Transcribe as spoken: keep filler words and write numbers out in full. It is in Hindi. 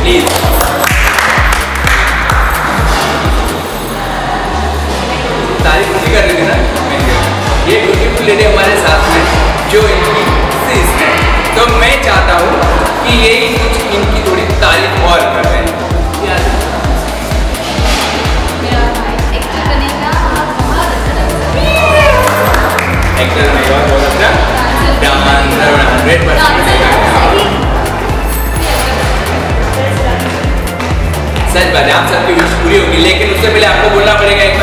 प्लीज। तारीफ नहीं कर रही थी ना, ये ब्यूटीफुल लेडी हमारे साथ में जो इनकी सिस है, तो मैं चाहता हूँ कि ये कुछ इनकी थोड़ी तारीफ और कर रहे हैं। एक्टर में और बहुत अच्छा हंड्रेड परसेंट सच बात है, आप सबकी विश पूरी होगी, लेकिन उससे पहले आपको बोलना पड़ेगा